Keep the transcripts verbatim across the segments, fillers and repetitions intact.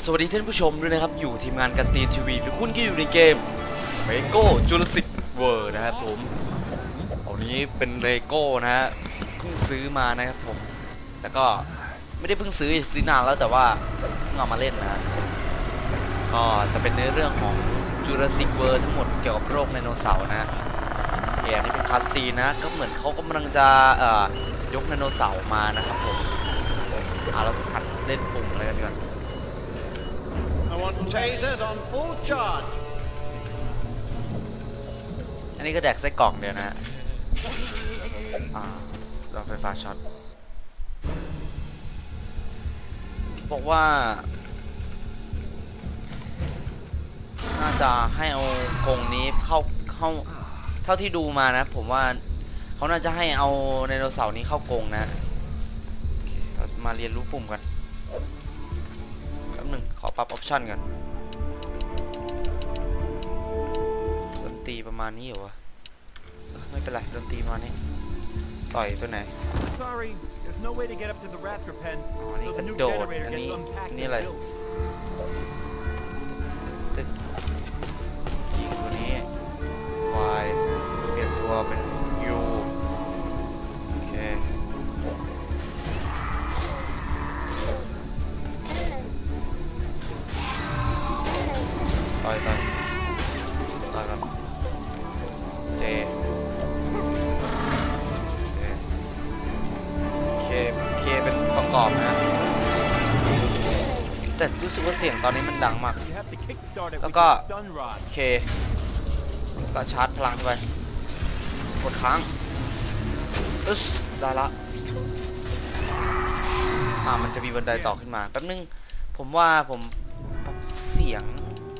สวัสดีท่านผู้ชมด้วยนะครับอยู่ทีมงานกันตีนทีวีหรือคุณก็อยู่ในเกมเลโก้จูราสสิกเวิลด์นะครับผมเอานี้เป็นเลโก้นะฮะเพิ่งซื้อมานะครับผมแล้วก็ไม่ได้เพิ่งซื้อซื้อนานแล้วแต่ว่าเพิ่งเอามาเล่นนะก็จะเป็นในเรื่องของจูราสสิกเวิลด์ทั้งหมดเกี่ยวกับโรคไดโนเสาร์นะเฮียนี่เป็นคัสซีนะก็เหมือนเขากำลังจะเอ่อยกไดโนเสาร์มานะครับผมเอาเราหัดเล่นปุ่มอะไรกันดีกว่า I want tasers on full charge. อันนี้ก็แดกไส้กรอกเดียวนะฮะอ่าเราไฟฟ้าช็อตบอกว่าน่าจะให้เอากรงนี้เข้าเข้าเท่าที่ดูมานะผมว่าเขาน่าจะให้เอาไดโนเสาร์นี้เข้ากรงนะเรามาเรียนรู้ปุ่มกันแป๊บหนึ่งขอปรับออปชั่นกันดนตรีประมาณนี้เหรอวะไม่เป็นไรดนตรีประมาณนี้ต่อยตัวไหน Sorry, there's no way to get up to the raptor pen. อ๋อนี่ So กระ the new โดด generator อันนี้ gets unpacked นี่ and อะไร built. ตึกยิงตัวนี้ Y เปลี่ยนตัวเป็น U โอเคต่อยต่อยต่อยกัน J เคเคเป็นประกอบนะแต่รู้สึกว่าเสียงตอนนี้มันดังมาก You have to kickstart it แล้ว with ก็ your stun rod. เคก็ชาร์จพลังเข้าไปกดค้างอึ๊สได้ละอ่ามันจะมีบันไดต่อขึ้นมาแป๊บนึงผมว่าผมปรับเสียง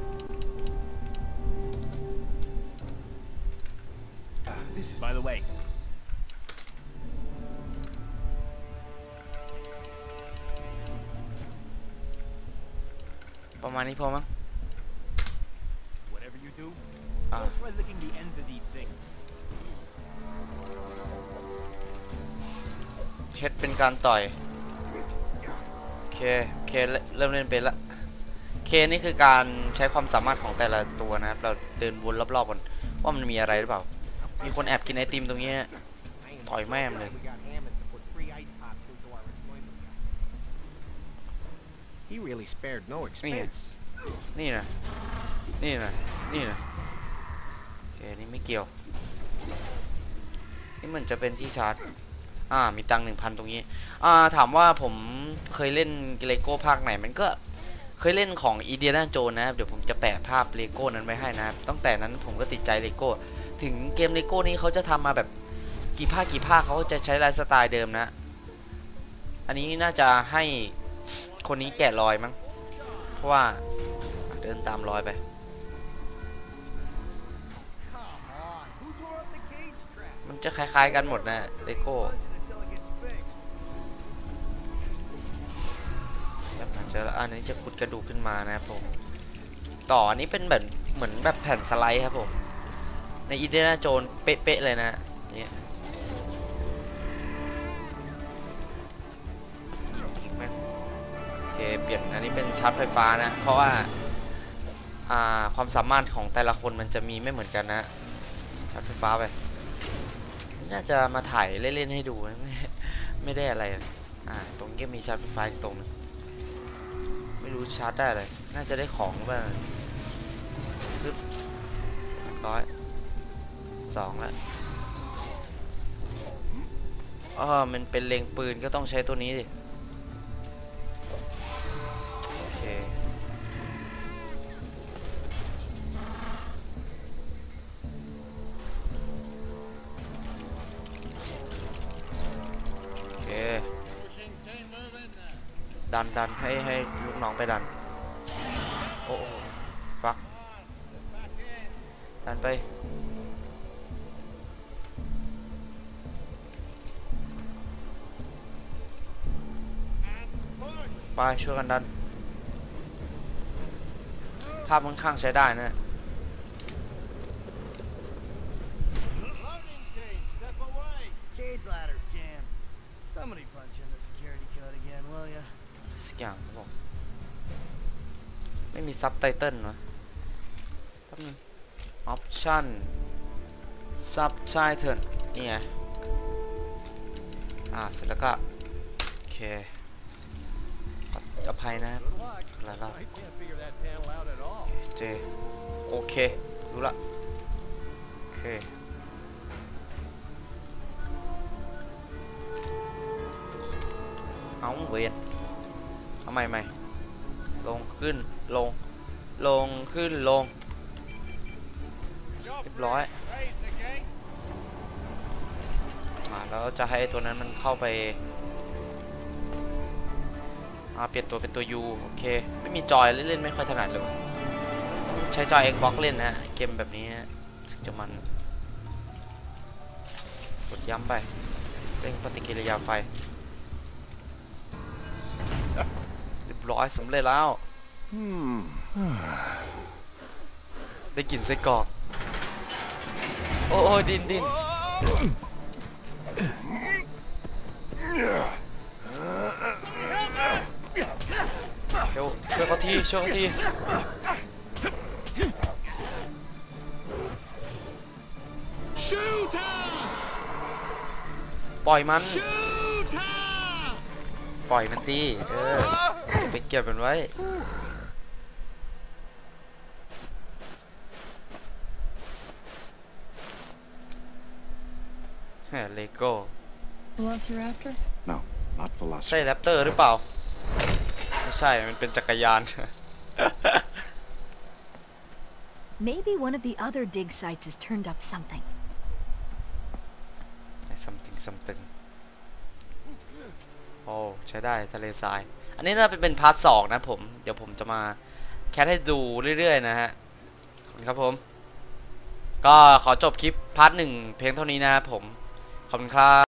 By the way, ประมาณนี้พอมั้ง whatever you do, Ah. don't try licking the ends of these things. เฮดเป็นการต่อยเคเคเริ่มเล่นเป็นละเคนี่คือการใช้ความสามารถของแต่ละตัวนะครับเราเดินวนรอบๆก่อนว่ามันมีอะไรหรือเปล่ามีคนแอบกินไอติมตรงนี้ต่อยแม่มเลย He really spared no expense. นี่นะนี่นะนี่นะโอเคนี่ไม่เกี่ยวนี่มันจะเป็นที่ชาร์จอ่ามีตังหนึ่งพันตรงนี้อ่าถามว่าผมเคยเล่นเลโก้ภาคไหนมันก็เคยเล่นของอีเดียนาโจนนะครับเดี๋ยวผมจะแปะภาพเลโก้นั้นไว้ให้นะครับตั้งแต่นั้นผมก็ติดใจเลโก้ถึงเกมเลโก้นี้เขาจะทำมาแบบกี่ภาคกี่ภาคเขาจะใช้ไลฟ์สไตล์เดิมนะอันนี้น่าจะให้คนนี้แกะรอยมั้งเพราะว่าเดินตามรอยไปมันจะคล้ายๆกันหมดนะเลโก้เจอแล้วอันนี้จะขุดกระดูกขึ้นมานะครับผมต่ออันนี้เป็นแบบเหมือนแบบแผ่นสไลด์ครับผมในอีเดน่าโจนเป๊ะๆเลยนะนี่โอเคเปลี่ยนอันนี้เป็นชาร์จไฟฟ้านะเพราะว่าอ่าความสามารถของแต่ละคนมันจะมีไม่เหมือนกันนะชาร์จไฟฟ้าไปน่าจะมาถ่ายเล่นๆให้ดูไม่ไม่ได้อะไรอ่าตรงนี้มีชาร์จไฟฟ้าอีกตรงนึงไม่รู้ชาร์จได้เลยน่าจะได้ของบ้างซึบร้อยสองแล้วอ๋อมันเป็นเล็งปืนก็ต้องใช้ตัวนี้ดิโอเคโอเคดันดันให้ให้ลูกน้องไปดันโอ้ฟักดันไปไปช่วยกันดันภาพค่อนข้างใช้ได้นะ Somebody punch in the security code again, will ya? สักอย่างครับผมไม่มีซับไตเติลวะแป๊บนึงออปชั่นซับไตเติลนี่ไงอ่าเสร็จแล้วก็โอเคขออภัยนะครับแล้วก็ I can't figure that panel out at all. เจโอเครู้ละโอเคเอาเวียนเอาใหม่ใหม่ลงขึ้นลงลงขึ้นลงเรียบร้อยอ่าแล้วจะให้ตัวนั้นมันเข้าไปอ่าเปลี่ยนตัวเป็นตัว U โอเคไม่มีจอยเล่นๆไม่ค่อยถนัดเลยใช้จอย Xbox เล่นนะเกมแบบนี้สึกจะมันกดย้ำไปเร่งปฏิกิริยาไฟเรียบร้อยสำเร็จแล้วได้กลิ่นไส้กรอกโอ้ยดินดินเดี๋ยวช่วยเขาทีช่วยเขาทีปล่อยมันปล่อยมันตีเออไปเก็บมันไว้แหมเลโก้ Velociraptor? No, not ใช่ Velociraptor. แรปเตอร์หรือเปล่าไม่ใช่มันเป็นจักรยาน Maybe one of the other dig sites has turned up something. something something โอ้ใช้ได้ทะเลทรายอันนี้น่าจะเป็นพาร์ทสองนะผมเดี๋ยวผมจะมาแคสให้ดูเรื่อยๆนะฮะขอบคุณครับผมก็ขอจบคลิปพาร์ทหนึ่งเพียงเท่านี้นะครับผมขอบคุณครับ